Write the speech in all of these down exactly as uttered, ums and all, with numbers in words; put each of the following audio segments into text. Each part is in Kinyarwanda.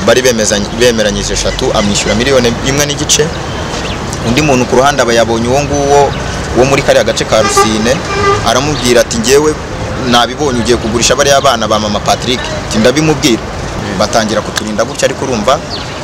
bari bemezanye bemeranyije eshatu amwishyura miliyoni imwe n'igice. Undi muntu ku ruhande abayabonye uwo nguwo wo muri kariya gace ka Rusine aramubwira ati ngewe nabibonye ugiye kugurisha bari abana ba mama Patrick, ati ndabimubwira. Batangira kuturinda gutya, ariko urumva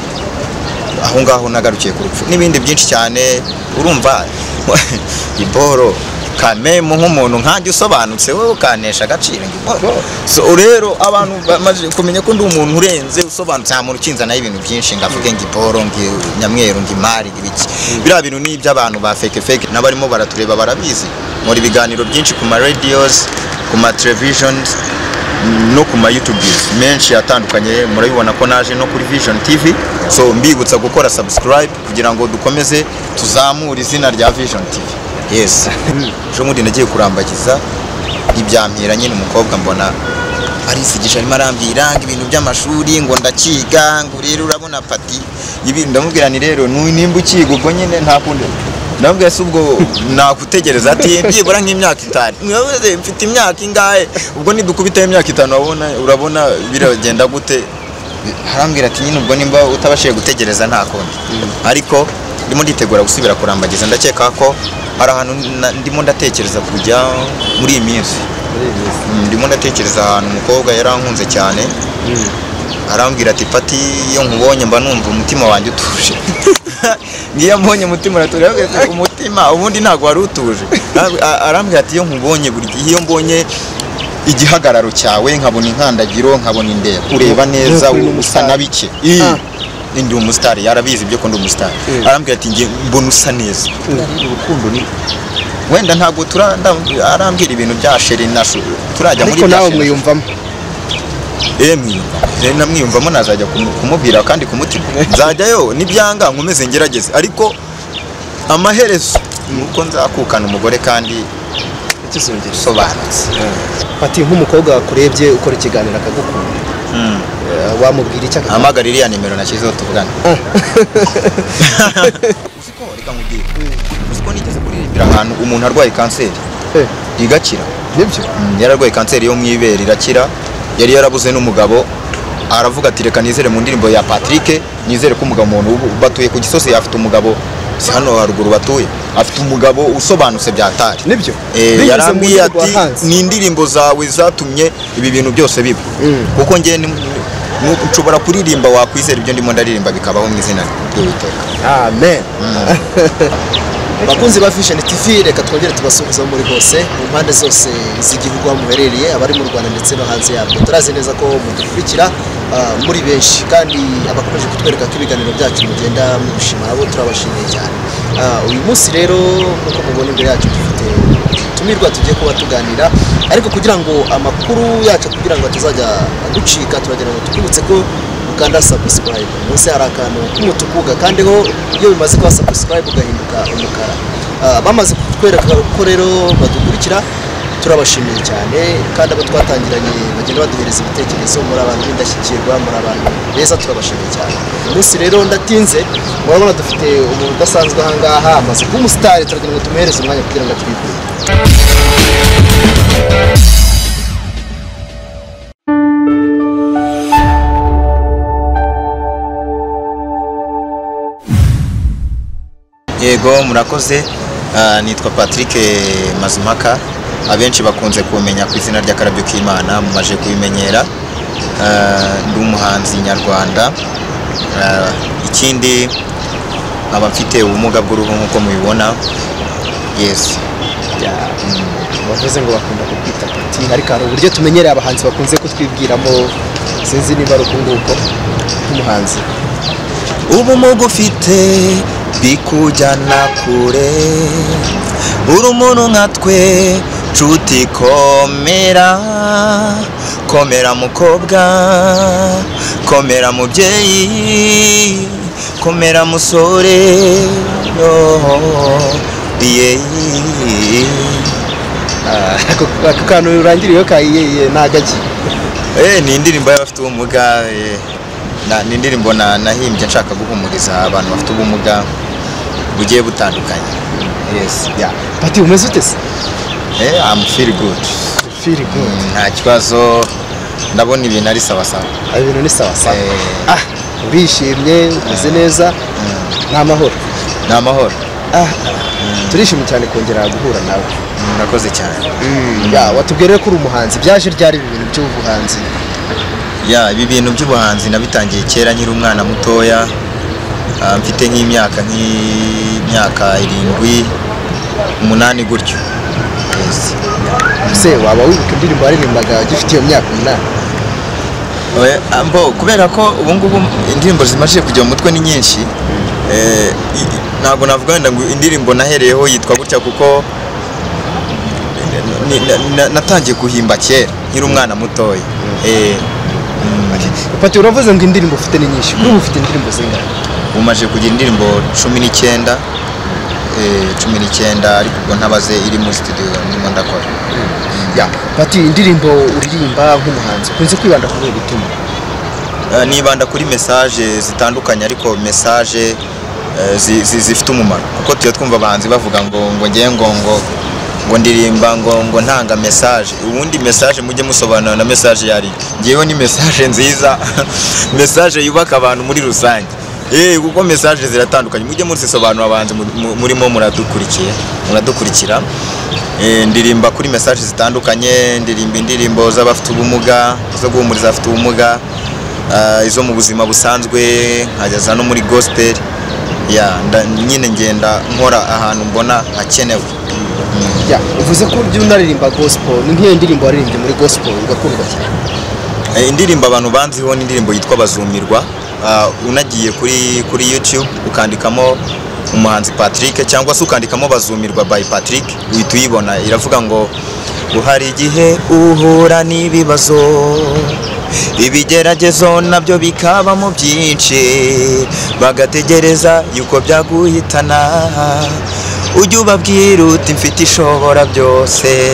aho ngaho nagarukiye ku rupfu n'ibindi byinshi cyane. Urumva iboro kame mu nk'umuntu nkanjye usobanutse wowe ukanesha agaciro ngiboro. So rero abantu bamaze kumenya ko ndi umuntu urenze usobanutse, nta muntu ukinzana y'ibintu byinshi ngavuge ngiboro ngi nyamweru ngimari ibiki. Bira bintu ni iby'abantu ba fake fake n'abarimo baratureba barabizi. Muri biganiro byinshi ku ma radios, ku ma televisions no ku ma YouTube menshi atandukanye, murabibona ko naje no kuri Vision T V. So mbibutsa gukora subscribe kugira ngo dukomeze tuzamura izina rya Vision T V. Yes. Jo mundi nagiye kurambagiza ibyampira nyine umukobwa mbona ari sigisha arimo arambwira ibintu by'amashuri ngo ndakiga, ngo rero urabona pati ibi ndamubwira ni rero nimba ukiga ubwo nyine nta kundi. Ndabwira se ubwo nakutegereza ati byibura nk'imyaka itanu. Mwabuze mfite imyaka ingahe? Ubwo nidukubita imyaka itanu wabona urabona biragenda gute? Harambwira ati nyine ubwo nimba utabashiye gutegereza nta kundi. Ariko ndimo nditegura gusubira kurambagiza, ndakeka ko hari ahantu ndimo ndatekereza kujya muri iyi minsi. Ndimo ndatekereza ahantu umukobwa yarankunze cyane. Arambwira ati pati iyo nkubonye mba numva umutima wanjye utuje. Ngiye mbonye umutima uratuje, umutima ubundi ntago wari utuje. Arambwira ati iyo nkubonye buri gihe, iyo mbonye igihagararo cyawe nkabona inkandagiro nkabona indeba ureba neza usa nabike. Ndi umustar, yarabizi ibyo ko ndi umustar. Arambwira ati ngiye mbona usa neza. Urukundo ni wenda ntago turanda, arambwira ibintu bya sheri nasho turajya muri bya. Ariko nawe mwiyumvamo. Eh mwiyumva. Je namwiyumvamo nazajya kumubwira kandi kumutima. Nzajyayo nibyanga nkomeze ngerageze, ariko amaherezo nuko nzakukana umugore kandi ikizongera sobanutse. Pati nk'umukobwa akurebye ukora ikiganiro akagukunda. Mm. Wamubwira icyo akagukunda? Amagarira ya nimero nakizo tuvugana. Usiko reka mubwira. Usiko nigeze kuririmbira ahantu umuntu arwaye kanseri. Eh, igakira. Nibyo. Yararwaye kanseri yo mwibere irakira. Yari yarabuze n'umugabo, aravuga ati reka nizere mu ndirimbo ya Patrick, nizere ko umugabo umuntu batuye ku Gisozi afite umugabo, si hano haruguru batuye, afite umugabo usobanutse byatari. Nibyo. Eh, yarambwiye ati ni indirimbo zawe zatumye ibi bintu byose biba. Kuko ngiye nshobora kuririmba wakwizera ibyo ndimo ndaririmba bikabaho mu izina ry'Uwiteka. Amen. Bakunzi ba Vision T V, reka twongere tubasuhuza muri hose mu mpande zose z'igihugu aho muherereye, abari mu Rwanda ndetse no hanze yarwo. Turazi neza ko mudukurikira muri benshi, kandi abakomeje kutwereka ko ibiganiro byacu mugenda mushima, abo turabashimiye cyane. Uyu munsi rero nkuko mubona imbere yacu dufite tumirwa tugiye kuba tuganira, ariko kugira ngo amakuru yacu kugira ngo atazajya gucika, turagira ngo tukibutse ko ukanda subscribe. Munsi hari akantu k'umutuku kandi ho iyo bimaze kuba subscribe ugahinduka umukara. Bamaze kutwereka ko rero badukurikira, turabashimiye cyane, kandi abo twatangiranye bagenda baduhereza ibitekerezo, muri abantu b'indashyikirwa, muri abantu beza, turabashimiye cyane. Munsi rero ndatinze, murabona dufite umuntu udasanzwe aha ngaha, amaze kuba umustar, turagira ngo tumuhereze umwanya kugira ngo twibwire. Yego murakoze, nitwa Patrick Mazimaka, abenshi bakunze kumenya ku izina rya Karabyo k'Imana, mumaje kubimenyera. Ndi umuhanzi nyarwanda, ikindi aba mfite ubumuga bw'uruhu nkuko mubibona. Yes. Bavuze ngo bakunda kukwita Pati, ariko hari uburyo tumenyereye abahanzi bakunze kutwibwiramo, sinzi niba ari ukunguko nk'umuhanzi. Ubumuga ufite bikujyana kure, uri umuntu nka twe nshuti, komera komera mukobwa, komera mubyeyi, komera musore. Ako kantu urangiriyeho kayiye nagaki? Eh, ni indirimbo y'abafite ubumuga, ni indirimbo nahimbye nshaka guhumuriza abantu bafite ubumuga bugiye butandukanye. Yes. Yeah. Pati umeze ute se? Eh, I'm feel good. Feel good. Nta kibazo, ndabona ibintu ari sawa sawa. Ibintu ni sawa sawa. Eh. Ah, urishimye umeze neza ni amahoro ni amahoro turishimye cyane kongera guhura nawe murakoze cyane ya watubwire ko uri umuhanzi byaje ryari ibi bintu by'ubuhanzi ya ibi bintu by'ubuhanzi nabitangiye kera nkiri umwana mutoya mfite nk'imyaka nk'imyaka irindwi umunani gutyo se waba wibuka indirimbo waririmbaga gifite iyo myaka umunani mbo kubera ko ubu ngubu indirimbo zimaze kujya mu mutwe ni nyinshi ntabwo navuga wenda ngo indirimbo nahereyeho yitwa gutya kuko natangiye guhimba kera nkiri umwana mutoya Pati uravuze ngo indirimbo ufite ni nyinshi kuri ubu ufite indirimbo zingana umaze kugira indirimbo cumi n'icyenda cumi n'icyenda ariko ubwo ntabaze iri muri studio ndimo ndakora ya Pati indirimbo uririmba nk'umuhanzi ukunze kwibanda ku bihe bituma nibanda kuri message zitandukanye ariko message zifite umumaro kuko tuyo twumva abahanzi bavuga ngo ngo ngiye ngo ngo ngo ndirimba ngo ngo ntanga message ubundi message mujye musobanura na message yari ngiyeho ni message nziza message yubaka abantu muri rusange eh kuko message ziratandukanye mujye muzisobanura abahanzi murimo muradukurikiye muradukurikira eh ndirimba kuri message zitandukanye ndirimba indirimbo z'abafite ubumuga zo guhumuriza abafite ubumuga izo mu buzima busanzwe nkageza no muri gospel ya nyine ngenda nkora ahantu mbona hakenewe ya uvuze ko ujya unaririmba gospel ni nk'iyo ndirimbo waririmbye muri gospel igakundwa cyane indirimbo abantu banziho ni indirimbo yitwa Bazumirwa unagiye kuri kuri YouTube ukandikamo umuhanzi Patrick cyangwa se ukandikamo Bazumirwa by Patrick uhita uyibona iravuga ngo uhari igihe uhura n'ibibazo ibigeragezo nabyo bikabamo byinshi bagategereza yuko byaguhitana ujye ubabwira uti mfite ishobora byose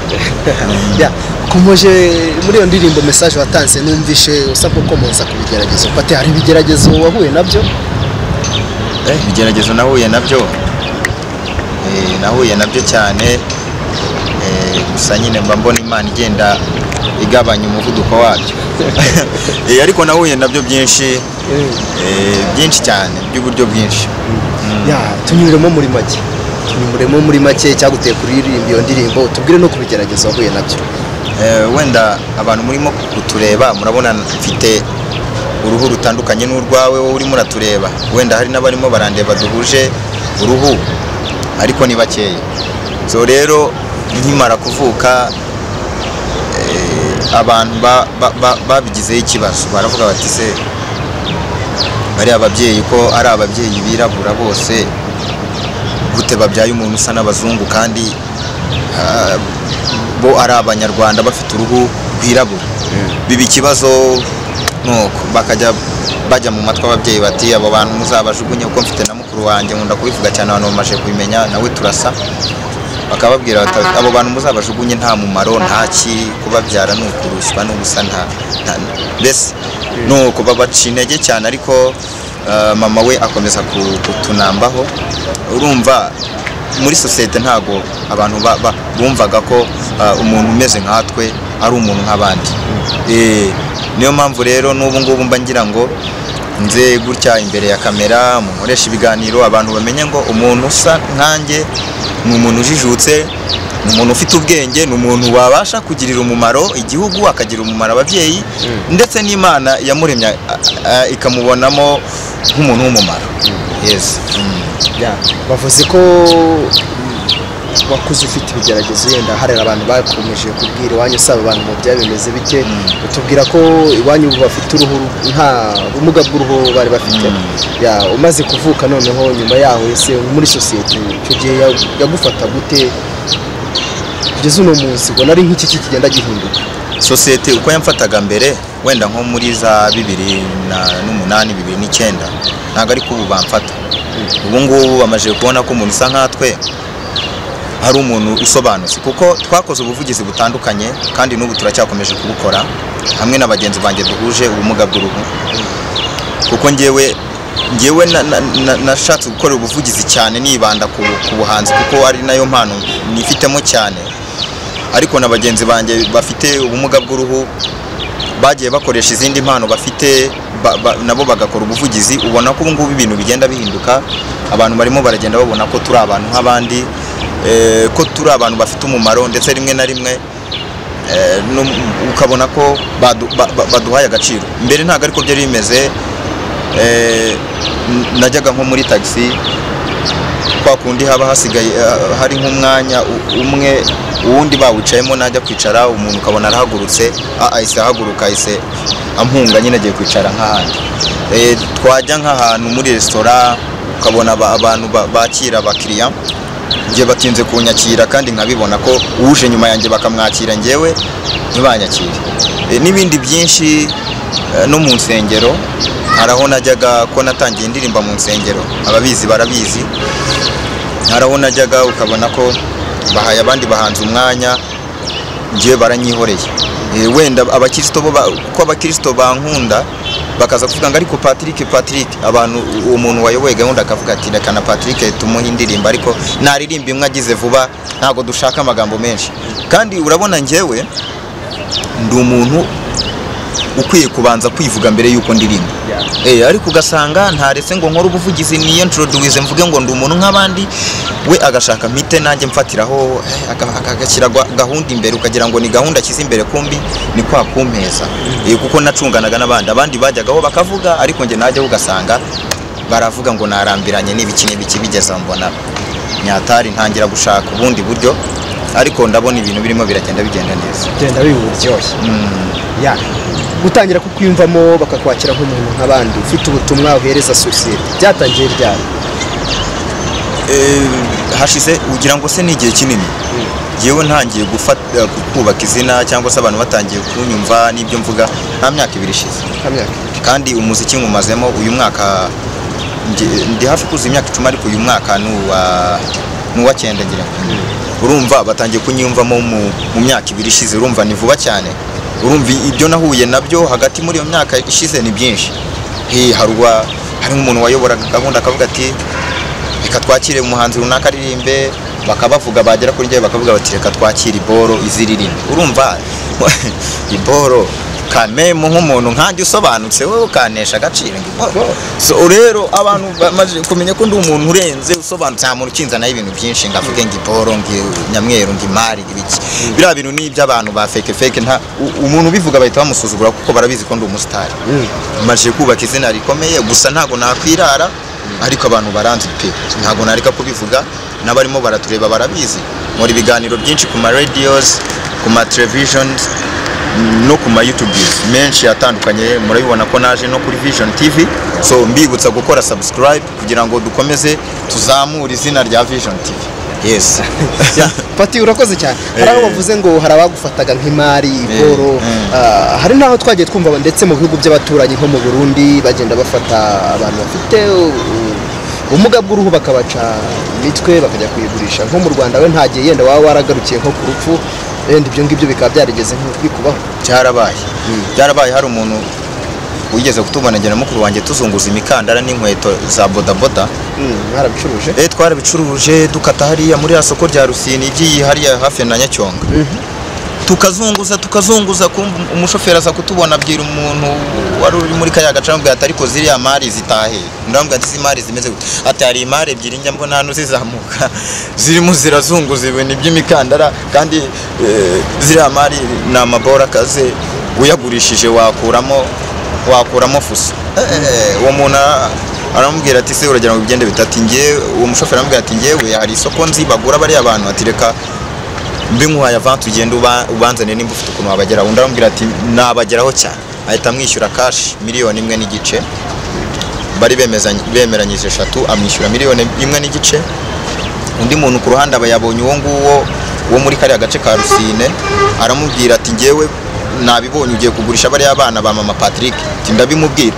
ya kumuje muri iyo ndirimbo message watanze numvishe usabwa komoza ku bigeragezo Pati hari ibigeragezo wahuye nabyo eh ibigeragezo nahuye nabyo eh nahuye nabyo cyane eh gusa nyine mba mbona Imana igenda igabanya umuvuduko wabyo eh ariko nahuye nabyo byinshi eh byinshi cyane by'uburyo bwinshi ya tunyuremo muri make tunyuremo muri make cyaguteye kuririmba iyo ndirimbo tubwire no kubigerageza wahuye nabyo eh wenda abantu murimo kutureba murabona mfite uruhu rutandukanye n'urwawe wowe urimo uratureba wenda hari n'abarimo barandeba duhuje uruhu ariko ni bakeya so rero nkimara kuvuka abantu babigizeho ikibazo baravuga bati se bari ababyeyi ko ari ababyeyi birabura bose gute babyaye umuntu usa n'abazungu kandi bo ari abanyarwanda bafite uruhu rwirabura biba ikibazo nuko bakajya bajya mu matwi ababyeyi bati abo bantu muzabajugunye uko mfite na mukuru wanjye nkunda kubivuga cyane abantu bamaze kubimenya nawe turasa bakababwira bati abo bantu muzabajugunye nta mumaro ntaki kubabyara nukurushywa n'ubusa nta mbese nuko babaca intege cyane ariko mama we akomeza kutunambaho urumva muri societe ntago abantu bumvaga ko umuntu umeze nkatwe ari umuntu nk'abandi eh niyo mpamvu rero n'ubu ngubu mba ngira ngo nze gutya imbere ya kamera mukoresha ibiganiro abantu bamenye ngo umuntu usa nkanjye ni umuntu ujijutse ni umuntu ufite ubwenge ni umuntu wabasha kugirira umumaro igihugu akagira umumaro ababyeyi ndetse n'Imana yamuremye ikamubonamo nk'umuntu w'umumaro yes bavuze ko wakuze ufite ibigeragezo yenda harera abantu bakomeje kubwira iwanyu usaba abantu mu bya bimeze bike utubwira ko iwanyu bafite uruhu nta bumuga bw'uruhu bari bafite ya umaze kuvuka noneho nyuma yaho ese muri societe icyo gihe yagufata gute kugeza uno munsi ngo nari nk'iki kigenda gihinduka societe uko yamfataga mbere wenda nko muri za bibiri n'umunani bibiri n'icyenda ntabwo ari ko ubu bamfata ubu ngubu bamaze kubona ko umuntu usa nkatwe hari umuntu usobanutse kuko twakoze ubuvugizi butandukanye kandi n'ubu turacyakomeje kubukora hamwe na bagenzi banjye duhuje ubumuga bw'uruhu kuko ngewe ngewe nashatse gukora ubuvugizi cyane nibanda ku buhanzi kuko ari nayo mpano nifitemo cyane ariko na bagenzi banjye bafite ubumuga bw'uruhu bagiye bakoresha izindi mpano bafite ba, ba, nabo bagakora ubuvugizi, ubona ko ubu ngubu ibintu bigenda bihinduka, abantu barimo baragenda babona ko turi abantu nk'abandi, eh, ko turi abantu bafite umumaro, ndetse rimwe na rimwe eh, no, ukabona ko badu, ba, ba, baduhaye agaciro. Mbere ntabwo ariko byari bimeze, eh, najyaga nko muri taxi kwa kundi haba hasigaye uh, hari nk'umwanya umwe uwundi bawicayemo, najya kwicara umuntu ukabona arahagurutse, ahise ahaguruka, ahise ampunga nyine agiye kwicara nk'ahandi. E, twajya nk'ahantu muri restaurant ukabona abantu bakira abakiriya, ngiye batinze kunyakira kandi nkabibona ko uje nyuma yanjye bakamwakira njyewe ntibanyakire. E, n'ibindi byinshi e, no mu nsengero haraho najyaga ko natangiye indirimba mu nsengero, ababizi barabizi, haraho najyaga ukabona ko bahaye abandi bahanze umwanya, ngiye baranyihoreye. E, wenda abakristo bo ko abakristo bankunda bakaza kuvuga ngo ariko Patrick Patrick, abantu uwo muntu wayoboye gahunda akavuga ati reka na Patrick tumuhe indirimba, ariko naririmba imwe agize vuba, ntago dushaka amagambo menshi. Kandi urabona njyewe ndi umuntu ukwiye kubanza kwivuga mbere yuko ndirimba. Eh, ariko ugasanga ntaretse ngo nkora ubuvugizi niyo introduce mvuge ngo ndi umuntu nk'abandi, we agashaka mpite nanjye mfatiraho agashyira gahunda imbere, ukagira ngo ni gahunda kiza imbere, kumbi ni kwa kumpeza. Eh, kuko nacunganaga n'abandi abandi bajyagaho bakavuga, ariko nge najya ugasanga baravuga ngo narambiranye n'ibiki n'ibiki, bigeza mbona nyatari ntangira gushaka ubundi buryo, ariko ndabona ibintu birimo biragenda bigenda neza, genda biburyoshye. mm. ya gutangira kukwiyumvamo bakakwakira nk'umuntu nk'abandi ufite ubutumwa uhereza sosiyete, byatangiye ryari? Eh, hashize ugira ngo se ni igihe kinini. Yewe ntangiye gufata kubaka izina cyangwa se abantu batangiye kunyumva n'ibyo mvuga nta myaka ibiri ishize. Kandi umuziki nkumazemo uyu mwaka ndi hafi kuza imyaka icumi, ariko uyu mwaka nuwa nuwa cyenda ngira. Urumva batangiye kunyumvamo mu myaka ibiri ishize, urumva ni vuba cyane. Urumva ibyo nahuye nabyo hagati muri iyo myaka ishize ni byinshi. He harwa hari umuntu wayobora gahunda akavuga ati reka twakire umuhanzi runaka aririmbe, bakabavuga bagera kuri njye bakavuga bati reka twakire Iboro iziririmbe. Urumva Iboro kame mu nk'umuntu nkanjye usobanutse, wowe ukanesha agaciro ngiboro. So rero abantu bamaze kumenya ko ndi umuntu urenze usobanutse, nta muntu ukinzana y'ibintu byinshi ngavuge ngiboro ngi Nyamweru ngi Mari ibiki. Bira bintu ni iby'abantu ba fake fake, nta umuntu bivuga bahita bamusuzugura kuko barabizi ko ndi umustar. Maje kubaka izina rikomeye, gusa ntago nakwirara, ariko abantu baranzi pe, ntago nareka kubivuga, n'abarimo baratureba barabizi. Muri biganiro byinshi ku ma radios, ku ma televisions no ku ma YouTube menshi atandukanye, murabibona ko naje no kuri Vision T V. So mbibutsa gukora subscribe kugira ngo dukomeze tuzamura izina rya Vision T V. Yes. Pati urakoze cyane. Hari aho bavuze ngo hari abagufataga nk'imari Iboro, hari naho twagiye twumva ndetse mu bihugu by'abaturanyi nko mu Burundi bagenda bafata abantu bafite ubumuga bw'uruhu bakabaca imitwe bakajya kuyigurisha. Nko mu Rwanda we ntagiye yenda waba waragarukiye nko ku rupfu, wenda ibyo ngibyo bikaba byarigeze nk'ubikubaho? Cyarabaye. Byarabaye, hari umuntu wigeze kutubona njye na mukuru wanjye tuzunguza imikandara n'inkweto za boda boda. Mwarabicuruje? Eh, twarabicuruje dukata hariya muri ya soko rya Rusini igiye hariya hafi na Nyacyonga. Tukazunguza tukazunguza, umushoferi aza kutubona abwira umuntu wari uri muri kaya gaca ambwira ati ariko ziriya mari zitahe. Ndambwira ati zimari zimeze gute? Ati hari imari ebyiri njya mbona hano zizamuka zirimo zirazunguza ibintu by'imikandara, kandi e, ziriya mari ni amabora kaze, uyagurishije wakuramo wakuramo fuso. Eh, uwo muntu aramubwira ati se uragira ngo bigende bitati? Ngiye uwo mushoferi aramubwira ati ngiyewe hari isoko nzi bagura bari abantu, ati reka mbi nkuhaye avant ugenda ubanzane nimba ufite ukuntu wabageraho. Undi aramubwira ati nabageraho cyane, ahita amwishyura cash miliyoni imwe n'igice. Bari bemezanye bemeranyije eshatu, amwishyura miliyoni imwe n'igice. Undi muntu ku ruhande aba yabonye uwo nguwo wo muri kariya gace ka Rusine, aramubwira ati ngewe nabibonye ugiye kugurisha bari abana ba mama Patrick. Ati ndabimubwira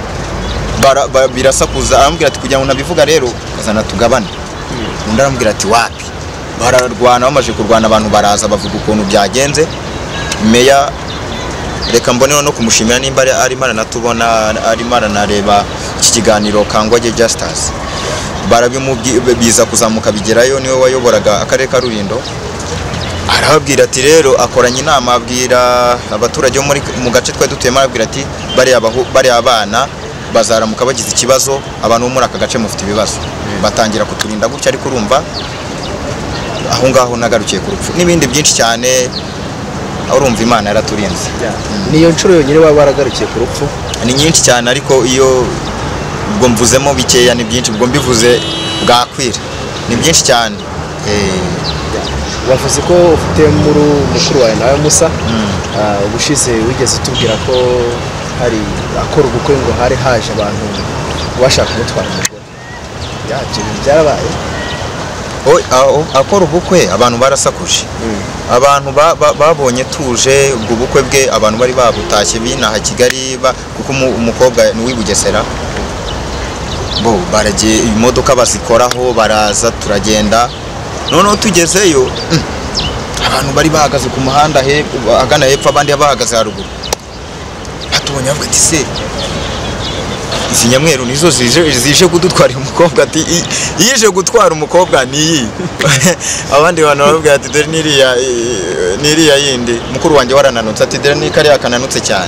birasakuza, aramubwira ati kugira ngo nabivuga rero kazana tugabane. Undi aramubwira ati wapi, bararwana. Bamaje kurwana abantu baraza bavuga ukuntu byagenze. Meya reka mbone no kumushimira nimba ari mara natubona ari mara nareba iki kiganiro Kangwage Justus, barabimubwiza kuzamuka bigerayo, niwe wayoboraga akarere ka Rulindo. arababwira ati rero akoranye inama abwira abaturage bo muri mu gace twa dutuyemo arabwira ati bari abahu bari abana bazaramuka bagize ikibazo abantu bo muri aka gace mufite ibibazo batangira kuturinda gutya ariko urumva aho ngaho nagarukiye ku rupfu n'ibindi byinshi cyane urumva Imana yaraturinze niyo nshuro yonyine baba baragarukiye ku rupfu ni nyinshi cyane ariko iyo ubwo mvuzemo bikeya ni byinshi ubwo mbivuze bwakwira ni byinshi cyane eh wavuze ko ufite muri mukuru wawe nawe Musa ubushize wigeze tubwira ko hari akora ubukwe ngo hari haje abantu bashaka kumutwara umugore yabyo byarabaye oh akora ubukwe abantu barasakuje abantu babonye tuje ubwo bukwe bwe abantu bari babutashye binaha Kigali kuko umukobwa ni w'Ibugesera bo baragiye imodoka bazikoraho baraza turagenda noneho tugezeyo abantu bari bahagaze ku muhanda he agana hepfo abandi bahagaze haruguru batubonye bavuga ati se izi nyamweru nizo zije zije kudutwara umukobwa ati yije gutwara umukobwa ni abandi bantu bavuga ati dore niriya niriya yindi mukuru wanjye warananutse ati dore ni kari akananutse cyane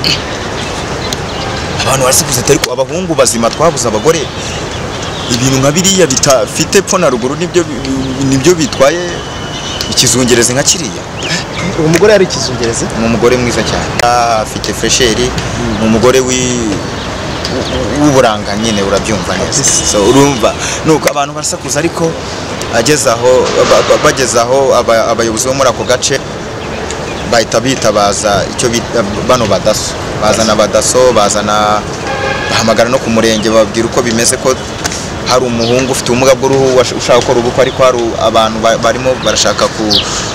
abantu barasikuze ariko abahungu bazima twabuze abagore ibintu nka biriya bitafite pfo na ruguru nibyo nibyo bitwaye ikizungereze nka kiriya uwo mugore yari ikizungereze mu mugore mwiza cyane afite fresheri mu mugore wi w'uburanga nyine urabyumva neza so urumva nuko abantu barasakuza ariko agezaho bagezaho abayobozi bo muri ako gace bahita bitabaza icyo bano badaso bazana badaso bazana bahamagara no ku murenge babwira uko bimeze ko hari umuhungu ufite ubumuga bw'uruhu ushaka gukora ubukwe ariko hari abantu barimo barashaka ku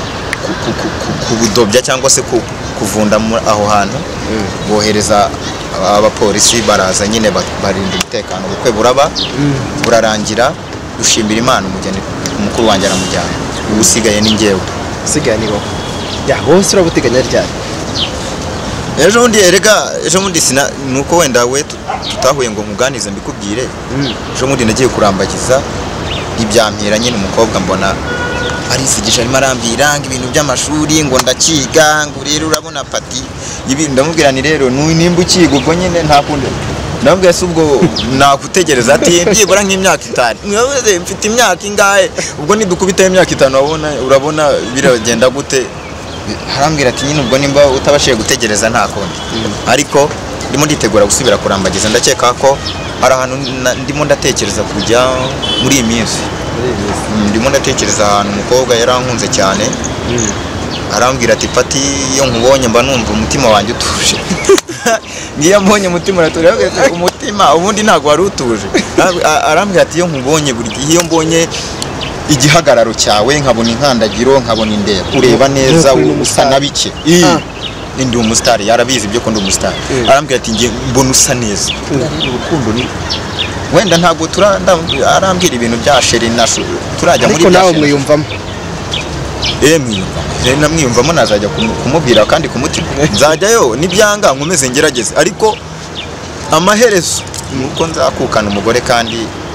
kubudobya cyangwa se kuvunda aho hantu bohereza abapolisi baraza nyine barinda umutekano ubukwe buraba burarangira dushimira Imana umugeni umukuru wanjye aramujyana ubu usigaye ni njyewe usigaye ni wowe ya bose urabuteganya ryari ejo bundi erega ejo bundi sina nuko wenda we tutahuye ngo nkuganize mbikubwire ejo bundi nagiye kurambagiza ibyampira nyine umukobwa mbona arisigisha arimo arambira ngo ibintu by'amashuri ngo ndakiga ngo rero urabona pati ibi ndamubwira ni rero nimba ukiga ubwo nyine nta kundi ndamubwira se ubwo nakutegereza ati byibura nk'imyaka itanu mwabuze mfite imyaka ingahe ubwo nidukubita imyaka itanu urabona urabona biragenda gute harambwira ati nyine ubwo nimba utabashiye gutegereza nta kundi ariko ndimo nditegura gusubira kurambagiza ndakeka ko hari ahantu ndimo ndatekereza kujya muri iyi minsi ndimo ndatekereza ahantu umukobwa yarankunze cyane arambwira ati pati iyo nkubonye mba numva umutima wanjye utuje ngiye mbonye umutima uratuje umutima ubundi ntabwo wari utuje arambwira ati iyo nkubonye buri iyo mbonye igihagararo cyawe nkabona inkandagiro nkabona indeba ureba neza usa na bike ndi umustar yarabizi ibyo ko ndi umustar arambwira ati ngiye mbona usa neza urukundo ni wenda ntabwo turanda arambwira ibintu bya sheri na turajya muri bya nawe mwiyumvamo eh mwiyumva rena mwiyumvamo nazajya kumubwira kandi kumutima nzajyayo nibyanga nkomeze ngerageze ariko amaherezo nuko nzakukana umugore kandi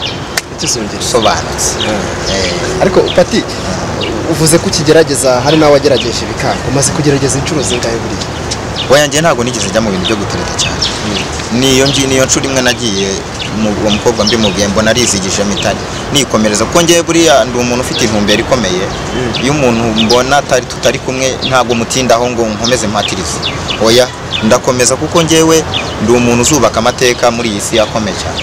sobanutse ariko pati uvuze ko ukigerageza hari nawe wagerageje bikanga umaze kugerageza inshuro zingahe buriya wayangiye ntabwo nigeze njya mu bintu byo gutereta cyane niyo ngiye niyo nshuro imwe nagiye uwo mukobwa mbimubwiye mbona arizigije mitari nikomereza kuko ngiye buriya ndi umuntu ufite intumbero ikomeye iyo umuntu mbona atari tutari kumwe ntabwo mutindaho ngo nkomeze mpatirize oya ndakomeza kuko ngewe ndi umuntu uzubaka amateka muri iyi si yakomeye cyane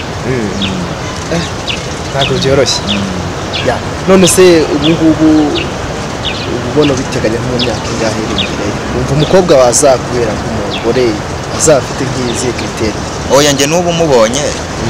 ntabwo byoroshye none se ubu ngubu ubona biteganya nko mu myaka ingahe iri imbere wumva umukobwa wazakubera nk'umugore azafite nk'izi kriteri oya njye n'ubu mubonye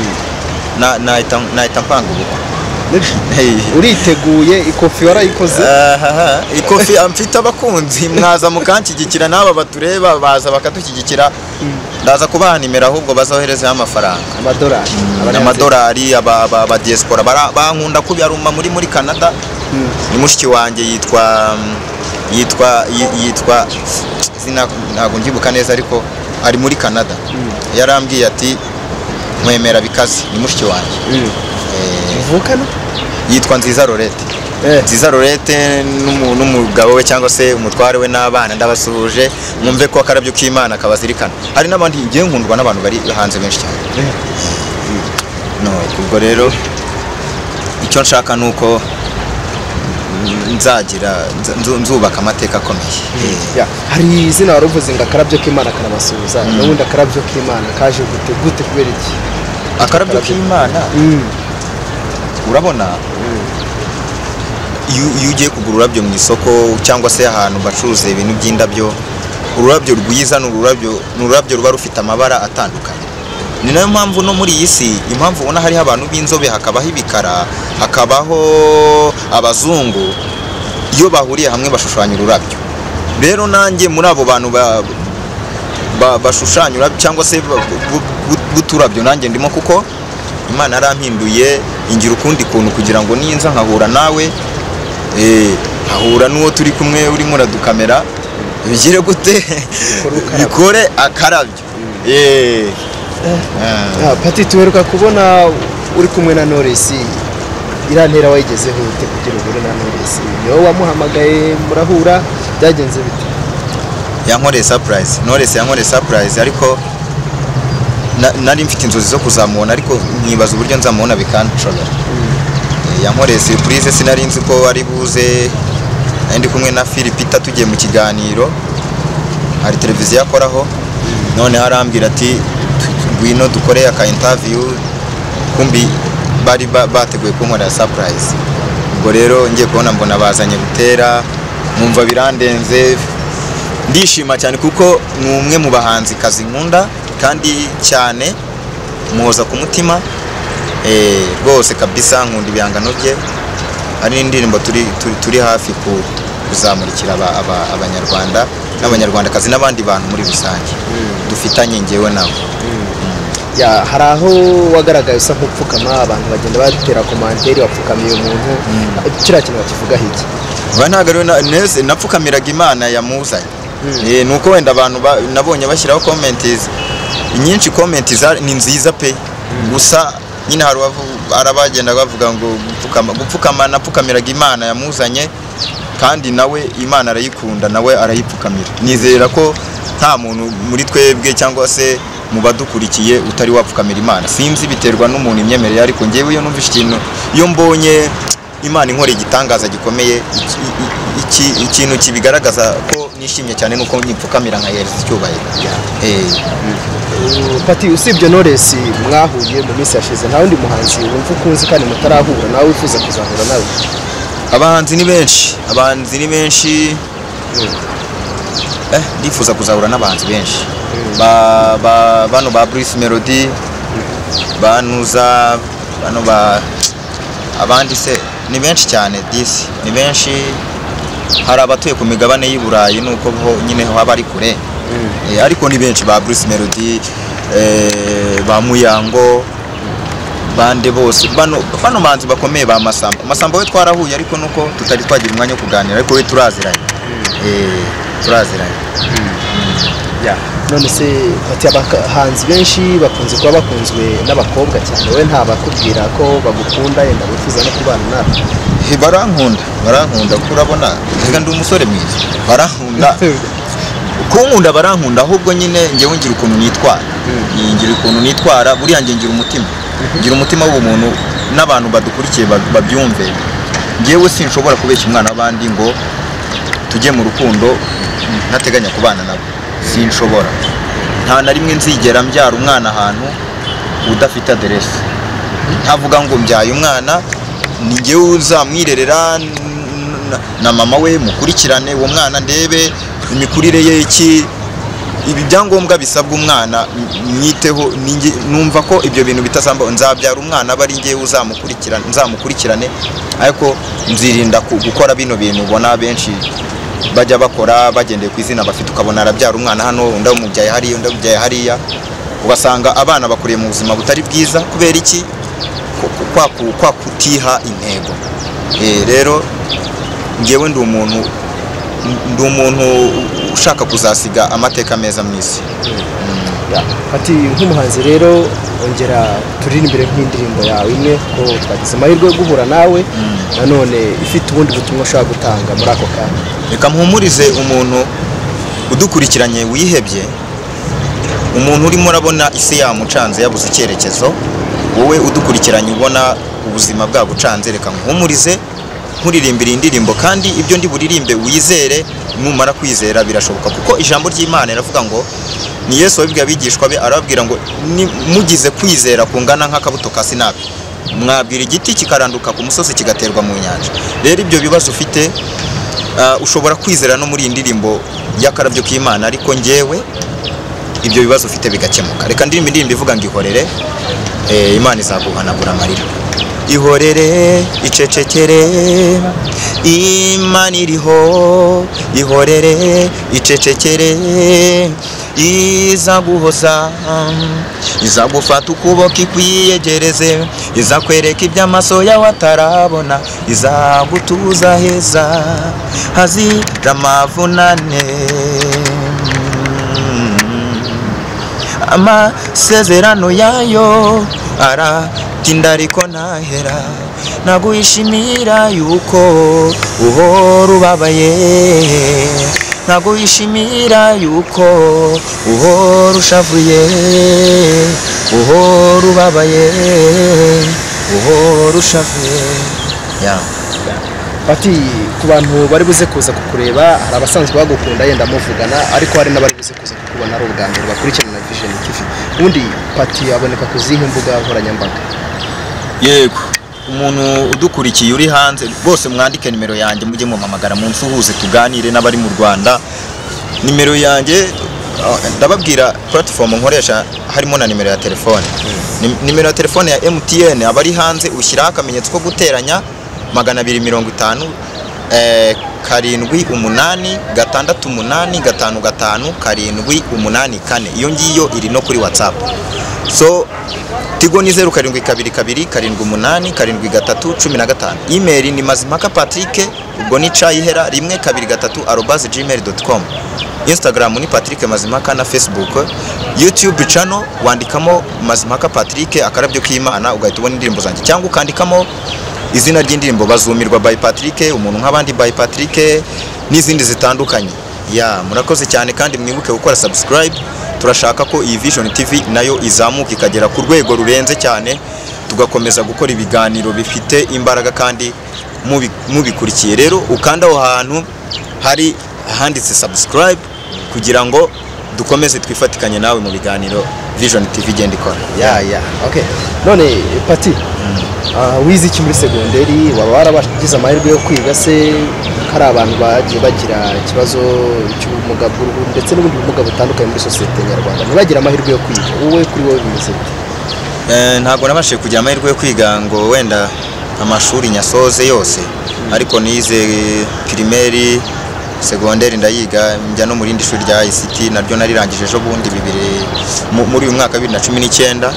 nahita mpanga ubukwe uriteguye ikofi warayikoze ikofi mfite abakunzi mwaza mukanshyigikira n'aba batureba baza bakadushyigikira ndaza kubaha nimero ahubwo bazoherezeho amafaranga amadolari amadolari aba diaspora bankunda kubyaruma muri muri Canada ni mushiki wanjye yitwa yitwa yitwa zina ntabwo ngibuka neza ariko ari muri Canada yarambwiye ati mwemera bikaze ni mushiki wanjye uvukana yitwa Nziza Lorette Nziza Lorette n'umugabo we cyangwa se umutware we n'abana ndabasuhuje mwumve ko akarabyo k'Imana kabazirikana. Hari n'abandi ngiye nkundwa n'abantu bari hanze benshi cyane. No, ubwo rero icyo nshaka nuko nzagira nzubaka amateka akomeye. Hari izina waruvuze ngo akarabyo k'Imana karabasuhuza n'ubundi akarabyo k'Imana kaje gute gute kubera iki? Akarabyo k'Imana urabona iyo ugiye kugura ururabyo mu isoko cyangwa se ahantu bacuruza ibintu by'indabyo, ururabyo rwiza n'ururabyo n'ururabyo ruba rufite amabara atandukanye. Ni nayo mpamvu no muri iyi si impamvu ubona hariho abantu b'inzobe, hakabaho ibikara, hakabaho abazungu, iyo bahuriye hamwe bashushanya ururabyo. Rero nanjye muri abo bantu bashushanya ururabyo cyangwa se buturabyo nanjye ndimo, kuko Imana yarampinduye ingira ukundi kuntu kugira ngo ninza nkahura nawe eh nkahura n'uwo turi kumwe urimo uradukamera bigire gute bikore akarabyo. eh Ah, Pati tuheruka kubona uri kumwe na Knowless, irantera wayigezeho ute kugira ngo na Knowless yo wamuhamagaye murahura byagenze bite? Yankoreye surprise. Knowless yankoreye surprise, ariko nari mfite inzozi zo kuzamubona ariko nkibaza uburyo nzamubona bikanshobera. Yankoreye surprise, sinari nzi ko ari buze. Ndi kumwe na Philipita tugiye mu kiganiro, hari televiziyo yakoraho, none harambwira ati ngwino dukore aka interview, kumbi bari bateguye kunkorera surprise. Ubwo rero ngiye kubona mbona bazanye Butera, numva birandenze, ndishima cyane kuko ni umwe mu bahanzi kazi nkunda kandi cyane muhoza ku mutima. eh rwose kabisa nkunda ibihangano bye, ari n'indirimbo turi turi hafi kuzamurikira abanyarwanda n'abanyarwandakazi n'abandi bantu muri rusange dufitanye ngewe nabo. Ya hari aho wagaragaye usa nk'upfukama, abantu bagenda batera commentaire wapfukamiye umuntu, kiriya kintu bakivuga hiki? Ba ntago rero nese napfukamiraga Imana yamuzanye. eh nuko wenda abantu nabonye bashyiraho comments nyinshi, comments ni nziza pe, gusa nyine hari arabagenda bavuga ngo gupfukama gupfukama napfukamiraga Imana yamuzanye, kandi nawe Imana arayikunda nawe arayipfukamira. Nizera ko nta muntu muri twebwe cyangwa se mu badukurikiye utari wapfukamira Imana. Sinzi biterwa n'umuntu imyemerere, ariko ngewe iyo numvise ikintu, iyo mbonye Imana inkora igitangaza gikomeye, iki ikintu kibigaragaza ko nishimye cyane nuko nyipfukamira nka Yereza icyubahiro. eh Pati usibye Knowless mwahuye mu minsi yashize, nta wundi muhanzi wumva ukunzi kandi mutarahura nawe wifuza kuzahura nawe? Abahanzi ni benshi, abahanzi ni benshi. eh ndifuza kuzahura n'abahanzi benshi. ba ba bano ba Bruce Melody, banuza bano ba abandi se ni benshi cyane, disi ni benshi. Hari abatuye ku migabane y'i Burayi nuko ho nyine ho abari kure. eh ariko ni benshi, ba Bruce Melody, eh ba Muyango, bande bose bano bano manzi bakomeye, ba Masamba. Masamba we twarahuye ariko nuko tutari twagira umwanya wo kuganira, ariko we turaziranye. eh turaziranye. Ya none se Pati abahanzi benshi bakunze kuba bakunzwe n'abakobwa cyane, we nta bakubwira ko bagukunda yenda bifuza no kubana nawe? Barankunda, barankunda kurabona nziga ndi umusore mwiza, barankunda kunkunda barankunda, ahubwo nyine ngewe ngira ukuntu nitwara. ngira ukuntu nitwara buriya nge ngira umutima, ngira umutima w'umuntu n'abantu badukurikiye babyumve. Ngewe sinshobora kubeshya umwana w'abandi ngo tujye mu rukundo ntateganya kubana nabo, sinshobora. Nta na rimwe nzigera mbyara umwana ahantu udafite adresse. Ntavuga ngo mbyaye umwana ni ngewe uzamwirerera na mama we, mukurikirane uwo mwana ndebe imikurire ye iki, ibi byangombwa bisabwa umwana mwiteho. Numva ko ibyo bintu bitazamba, nzabyara umwana bari ngewe uzamukurikirana nzamukurikirane, ariko nzirinda gukora bino bintu ubona benshi bajya bakora bagendeye ku izina bafite, ukabona arabyara umwana hano undi umubyaye hariya undi umubyaye hariya, ugasanga abana bakuriye mu buzima butari bwiza. Kubera iki? Kwa kutiha intego. eh rero ngewe ndi umuntu ndi umuntu ushaka kuzasiga amateka meza mu isi. ati nk'umuhanzi rero ongera turirimbire nk'indirimbo yawe imwe ko twagize amahirwe yo guhura nawe nanone ifite ubundi butumwa ushaka gutanga muri ako kanya. Reka mpumurize umuntu udukurikiranye wihebye, umuntu urimo urabona isi yamucanze yabuze icyerekezo, wowe udukurikiranye ubona ubuzima bwagucanze, reka mpumurize nkuririmbira indirimbo kandi ibyo ndi buririmbe wizere, numara kwizera birashoboka kuko ijambo ry'Imana riravuga ngo ni Yesu wabibwiye abigishwa be, arababwira ngo mugize kwizera kungana nk'akabuto ka sinapi mwabwira igiti kikaranduka ku musozi kigaterwa mu nyanja. Rero ibyo bibazo ufite uh, ushobora kwizera no muri indirimbo y'akarabyo k'Imana, ariko ngewe ibyo bibazo ufite bigakemuka. Reka ndirimbe indirimbo ivuga ngo ihorere, eh, Imana izaguhanagura amarira. Ihorere icecekere, Imana iriho, ihorere icecekere, izaguhoza, izagufata ukuboko ikwiyegereze, izakwereka iby'amaso yawe atarabona, izagutuza heza hazira amavunane. Amasezerano yayo aratinda ariko ntahera, naguhishimira yuko uhora ubabaye, naguhishimira yuko uhora ushavuye, uhora ubabaye, uhora ushavuye. Yeah. Ati ku bantu bari buze kuza kukureba, hari abasanzwe bagukunda yenda muvugana, ariko hari n'abari buze kuza kukubona ari ubwa mbere bakurikirana Vision T V. Ubundi Pati aboneka ku zihe mbuga nkoranyambaga? Yego, umuntu udukurikiye uri hanze bose mwandike nimero yanjye, mujye mumpamagara mu nsuhuze tuganire n'abari mu Rwanda. Nimero yanjye ndababwira platform nkoresha harimo na nimero ya telefone. Nimero ya telefone ya M T N abari hanze ushyiraho akamenyetso ko guteranya magana abiri mirongo itanu eh, karindwi umunani gatandatu umunani gatanu gatanu karindwi umunani kane. Iyo ngiyo iri no kuri WhatsApp. So Tigo ni zeru karindwi kabiri kabiri karindwi umunani karindwi gatatu cumi na gatanu. Email ni mazimhaka patrick ubwo ni cayihera rimwe kabiri gatatu arobase gmail dot com. Instagram ni Patrick Mazimhaka na Facebook. YouTube channel wandikamo Mazimhaka Patrick akarabyo k'Imana ugahita ubona indirimbo zanjye, cyangwa ukandikamo izina ry'indirimbo bazumirwa by Patrick, umuntu nk'abandi by Patrick n'izindi zitandukanye. Ya murakoze cyane kandi mwibuke gukora subscribe. Turashaka ko iyi Vision T V nayo izamuka ikagera ku rwego rurenze cyane, tugakomeza gukora ibiganiro bifite imbaraga kandi mubikurikiye. Rero ukanda aho hantu hari handitse subscribe kugira ngo dukomeze twifatikanye nawe mu biganiro Vision T V genda ikora. Ya ya okay. None Pati mm. uh, wize iki muri segonderi, waba warabashigize amahirwe yo kwiga se? Hari abantu bagiye bagira ikibazo cy'ubumuga bw'uruhu ndetse n'ubundi bumuga butandukanye muri societe nyarwanda, ntibagira amahirwe yo kwiga, wowe kuri wowe bimeze bite? Eh, ntabwo nabashije kugira amahirwe yo kwiga ngo wenda amashuri nyasoze yose, mm. ariko nize primaire, segonderi ndayiga, njya no muri indi shuri rya I C T naryo narirangije ejo bundi bibiri muri uyu mwaka bibiri na cumi n'icyenda.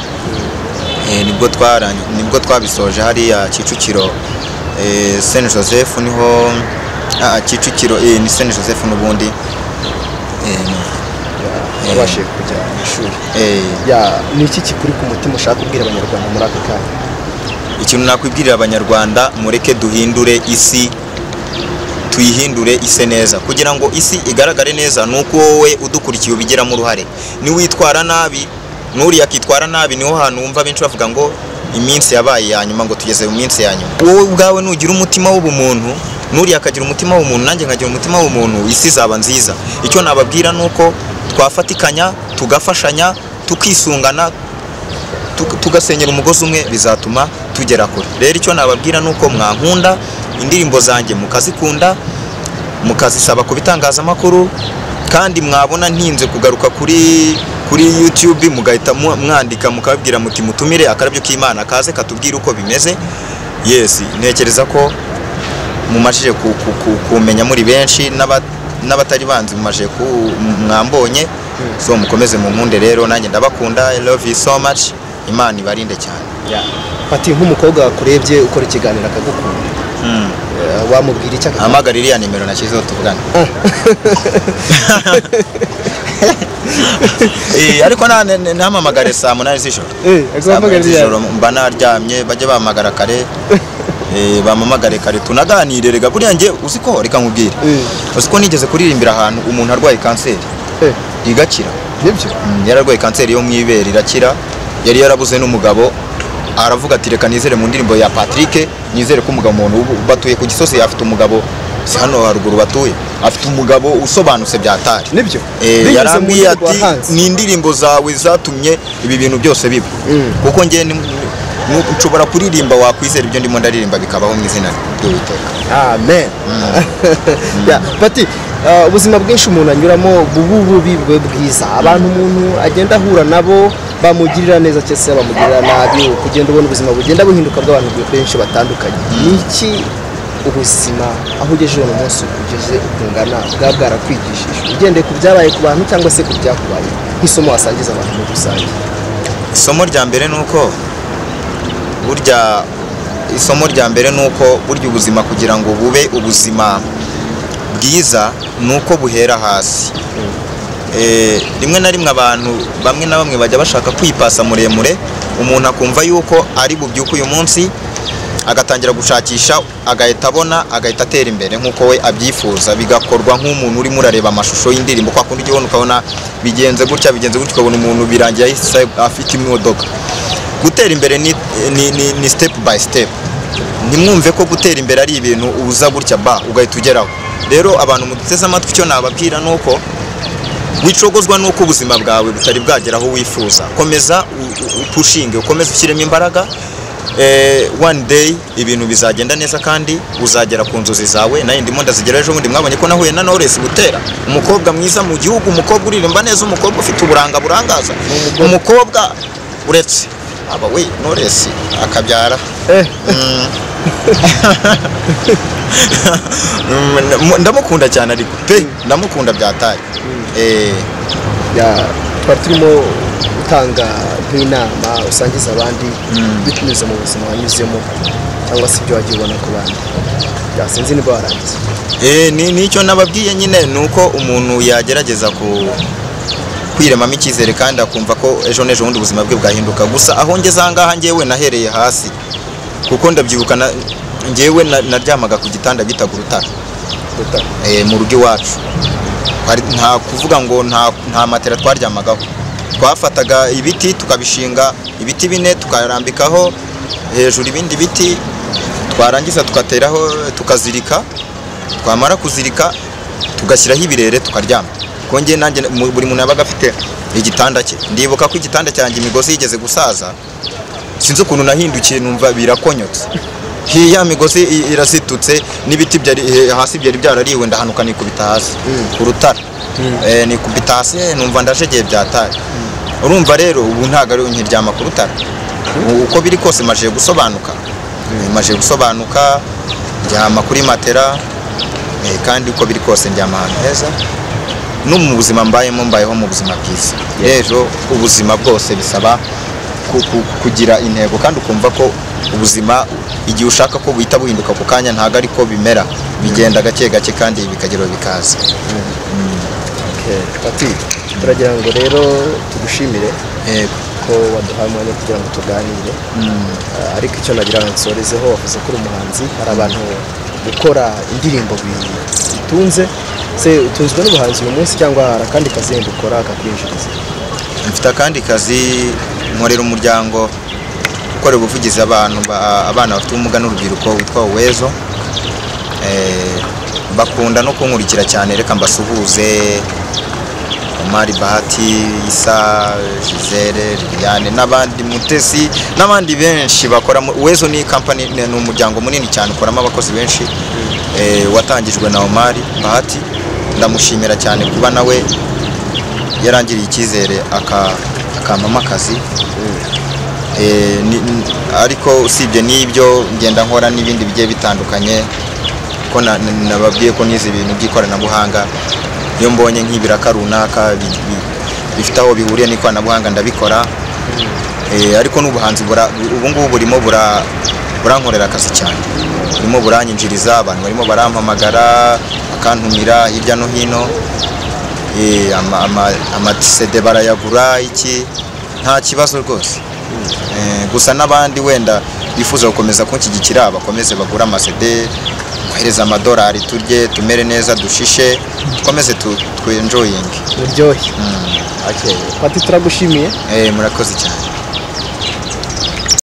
Eh, nibwo twaranye nibwo twabisoje hari ya Kicukiro, eh, Saint Joseph niho ah Kicukiro, eh, ni Saint Joseph n'ubundi eh abashe kujya mu ishuri. Eh, ya ni iki kikuri ku mutima ushaka kubwira abanyarwanda muri aka kanya? Ikintu nakwibwirira abanyarwanda, mureke duhindure isi, tuyihindure ise neza kugira ngo isi igaragare neza. Nuko wowe udukurikiye ubigiramo uruhare. Ni witwara nabi nuri yakitwara nabi, niho hantu umva benshi bavuga ngo iminsi yabaye yanyuma, ngo tugeze mu minsi yanyuma. Wowe ubwawe nugira umutima w'ubumuntu, nuri yakagira umutima w'umuntu, nanjye nkagira umutima w'umuntu, isi zaba nziza. Icyo nababwira nuko twafatikanya, tugafashanya, tukisungana, tugasenyera umugozi umwe, bizatuma tugera kure. Rero icyo nababwira nuko mwankunda, indirimbo zanjye mukazikunda, mukazisaba ku bitangazamakuru, kandi mwabona ntinze kugaruka kuri kuri YouTube mugahita mwandika mukabwira muti mutumire akarabyo k'Imana kaze katubwira uko bimeze. Yes, ntekereza ko mumashije kumenya muri benshi n'abatari banzi mumashije ku mwambonye. So mukomeze mu munde rero, nanjye ndabakunda. I love you so much. Imana ibarinde cyane. Yeah. Pati nk'umukobwa kurebye ukora ikiganiro akagukunda. Mm. wamubwira icyo hamagara iriya nimero nashyizeho tuvugana. Eh ariko na namamagare saa munani z'ijoro. Eh azahamagara z'ijoro mba naryamye bajye bamagara kare. Eh bamamagare kare tunaganire rega buriya nge uziko reka nkubwire. Uziko nigeze kuririmbira ahantu umuntu arwaye kanseri. Eh igakira. Nibyo. Yararwaye kanseri yo mwibere irakira. Yari yarabuze n'umugabo aravuga ati reka nizere mu ndirimbo ya Patrick nizere ko umugabo umuntu batuye ku Gisozi afite umugabo si hano haruguru batuye afite umugabo usobanutse byatari. Nibyo. Eh yarambwiye ati ni indirimbo zawe zatumye ibi bintu byose biba. Kuko nge nshobora kuririmba wakwizera ibyo ndimo ndaririmba bikabaho mu izina ry'Uwiteka. Amen. Ya Pati ubuzima bwinshi umuntu anyuramo bubu bubi bwe bwiza abantu umuntu agenda ahura nabo bamugirira neza cyese bamugirira nabi kugenda ubona ubuzima bugenda buhinduka bw'abantu benshi batandukanye. Niki ubuzima aho ugejeje uno munsi ugeze ukungana bwa bwarakwigishije ugendeye ku byabaye ku bantu cyangwa se ku byakubaye nk'isomo wasangiza abantu muri rusange? Isomo rya mbere nuko burya isomo rya mbere nuko burya ubuzima kugira ngo bube ubuzima bwiza nuko buhera hasi. Eh rimwe na rimwe abantu bamwe na bamwe bajya bashaka kwipasa muremure umuntu akumva yuko ari bubyuka uyu munsi agatangira gushakisha agahita abona agahita atera imbere nkuko we abyifuza bigakorwa nk'umuntu uri murareba amashusho y'indirimbo kwa kundi ubona ukabona bigenze gutya bigenze gutya ukabona umuntu birangiye afite imodoka. Gutera imbere ni, ni, ni, ni step by step. Nimwumve ko gutera imbere ari ibintu uza gutya ba ugahita ugeraho. Rero abantu muteze amatwi cyo nababwira nuko wicogozwa nuko ubuzima bwawe butari bwagera aho wifuza. Komeza upushinge ukomeza ushyiremo imbaraga. Eh one day ibintu bizagenda neza kandi uzagera ku nzozi zawe. Naye ndimo ndazigera ejo bundi mwabonye ko nahuye na Knowless Butera umukobwa mwiza mu gihugu umukobwa uririmba neza umukobwa ufite uburanga burangaza umukobwa uretse aba we Knowless akabyara. Eh ndamukunda cyane ariko pe ndamukunda byatari. Eh ya twarimo utanga nk'inama usangiza abandi bitumiza mu buzima wanyuzemo cyangwa se ibyo wagiye ubona ku bandi byasinze niba warangiza. Eh ni nicyo nababwiye nyine nuko umuntu yagerageza ku kwiremamo icyizere kandi akumva ko ejo nejo ubundi ubuzima bwe bwahinduka. Gusa aho ngeze ahangaha ngewe nahereye hasi kuko ndabyibuka ngewe naryamaga ku gitanda bita Urutara eh mu rugo iwacu nta kuvuga ngo nta nta matera twaryamagaho twafataga ibiti tukabishinga ibiti bine tukarambikaho hejuru ibindi biti twarangiza tukateraho tukazirika twamara kuzirika tugashyiraho ibirere tukaryama. Konge nanjye buri muntu yabaga afite igitanda cye. Ndibuka ko igitanda cyanjye imigozi yigeze gusaza sinzi ukuntu nahindukiye numva birakonyotse. Hiya migozi irasitutse n'ibiti byari hasi byari byarariwe ndahanuka nikubita hasi ku Rutara. Eh nikubita hasi numva ndashegeye byatari. Urumva rero ubu ntago ari nkiryama ku Rutara. Uko biri kose maje gusobanuka. Maje gusobanuka njyama kuri matera kandi uko biri kose njyama ahantu heza. No mu buzima mbayemo mbayeho mu buzima bwiza. Rero ubuzima bwose bisaba kugira intego kandi ukumva ko ubuzima igihe ushaka ko buhita buhinduka ku kanya ntago ariko bimera bigenda gake gake kandi bikagero bikaza. Okay Pati turagira ngo rero tugushimire ko waduhaye umwanya kugira ngo tuganire. Ariko icyo nagira ngo nsorezeho wavuze ko umuhanzi hari abantu gukora indirimbo bitunze se utunzwe n'ubuhanzi uyu munsi cyangwa hari akandi kazi ukora akakwinjiriza? Mfite akandi kazi nkorera umuryango ukorera ubuvugizi abantu abana bafite ubumuga n'urubyiruko witwa Uwezo. Eh bakunda no kunkurikira cyane reka mbasuhuze Omar Bahati Isa Gisele Liliane n'abandi Mutesi n'abandi benshi bakora. Uwezo ni company ni umuryango munini cyane ukoramo abakozi benshi eh watangijwe na Omar Bahati. Ndamushimira cyane kuba nawe yarangiriye icyizere akamama akazi. Eh ariko usibye n'ibyo ngenda nkora n'ibindi bigiye bitandukanye ko nababwiye ko nize ibintu by'ikoranabuhanga. Iyo mbonye nk'ibiraka runaka bifite aho bihuriye n'ikoranabuhanga ndabikora. Eh ariko n'ubuhanzi bura ubu ngubu burimo bura burankorera akazi cyane, burimo buranyinjiriza, abantu barimo barampamagara bakantumira hirya no hino, eh ama ama, ama C D barayagura iki nta kibazo rwose. Eh gusa nabandi wenda bifuza gukomeza kunshyigikira bakomeze bagura ama C D, kohereza amadolari turye tumere neza dushishe dukomeze twenjoying buryohe. Okay, pati turagushimiye. Eh murakoze cyane.